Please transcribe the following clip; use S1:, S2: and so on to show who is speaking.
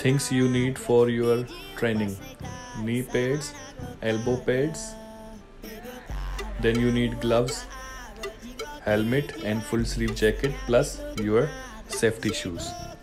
S1: things you need for your training: knee pads, elbow pads, then you need gloves, helmet and full sleeve jacket plus your safety shoes.